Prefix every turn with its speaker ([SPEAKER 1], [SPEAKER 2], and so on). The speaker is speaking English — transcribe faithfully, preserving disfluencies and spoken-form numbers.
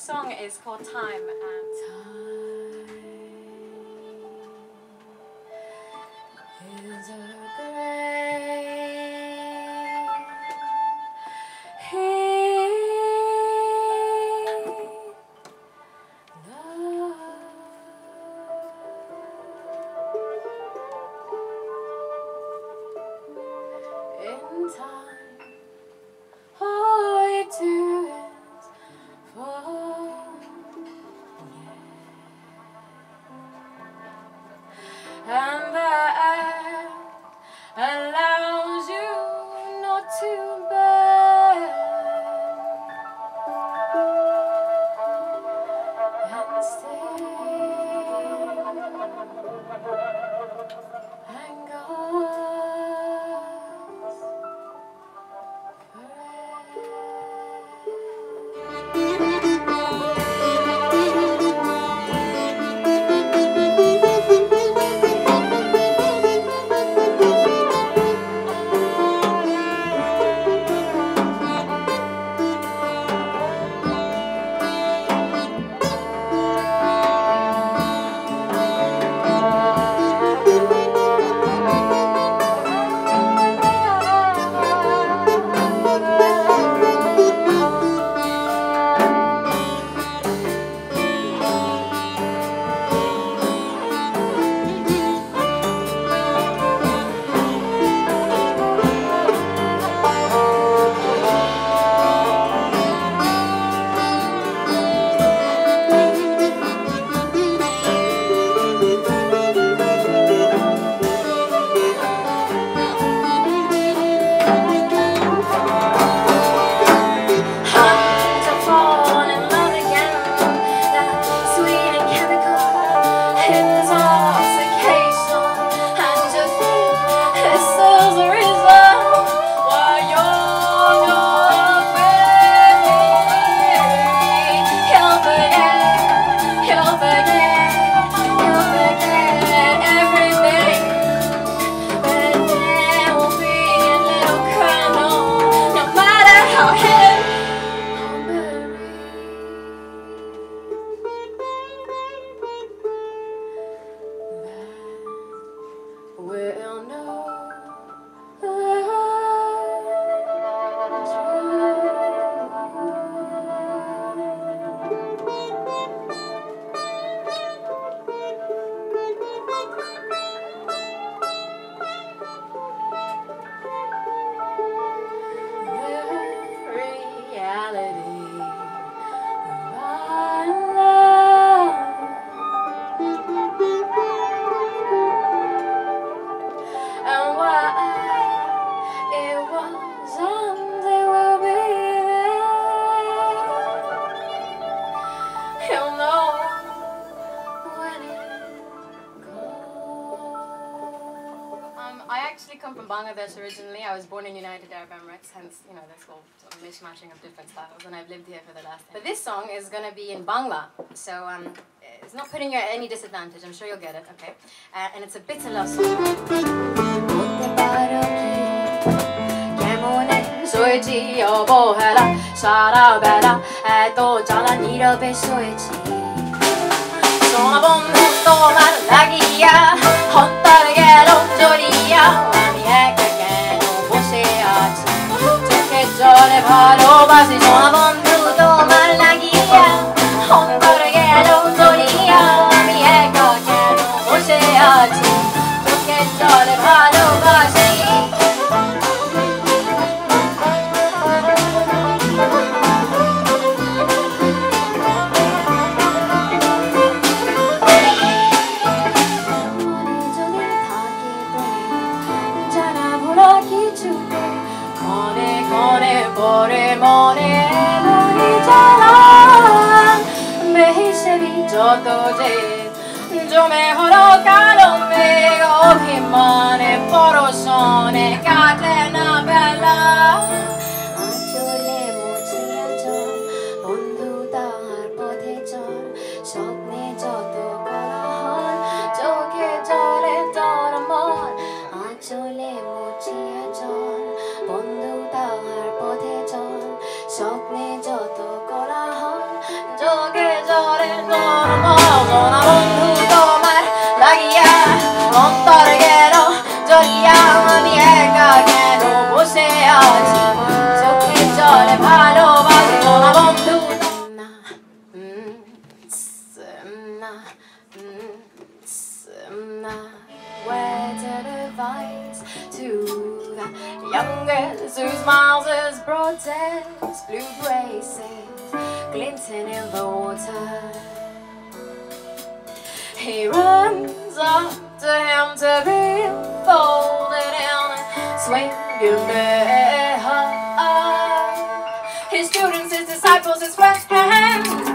[SPEAKER 1] song is called Time. And Time is a great healer. In time, all we do is forget, and that allows you not to bend and stay and go. We'll know the reality of our love. And why it was and it will be there. You'll know when it goes. Um, I actually come from Bangladesh originally. I was born in United Arab Emirates, hence, you know, this whole sort of mishmashing of different styles, and I've lived here for the last ten. But this song is going to be in Bangla, so um, it's not putting you at any disadvantage. I'm sure you'll get it, okay? Uh, and it's a bitter love song. सोएছি অবহেলা সারা বেলা এত জ্বালা নীরবে সোয়েছি সোনা বন্ধু তোমার লাগিয়া হন্তার গেল জড়িয়া আমি একা কেন বসে আছি চোখের জলে ভালোবাসি সোনা বন্ধু তোমার লাগিয়া হন্তার গেল জড়িয়া আমি একা কেন বসে আছি চোখের জলে ভালোবাসি পরে মনে মনে জ্বালান বেহিসেবি যত যে জমে হলো কালো মেঘ অভিমানে পরশনে কাটে না বেলা আঁচলে মুছিয়া চল বন্ধু তাহার পথে চল স্বপ্নে যত কোলাহল চোখে জলে তোর মন আঁচলে মুছিয়া চল বন্ধু তাহার পথে চল স্বপ্নে যত কোলাহল sono venduto mar la guía non torguero 저리야 미애가 걔도 보세야지 좋게 전에 바로 받고 나 venduto 나 나 나 where's the advice to the youngest who smiles as broad as blue braces glinting in the water. He runs up to him to be folded in and swinging there. His students, his disciples, his friends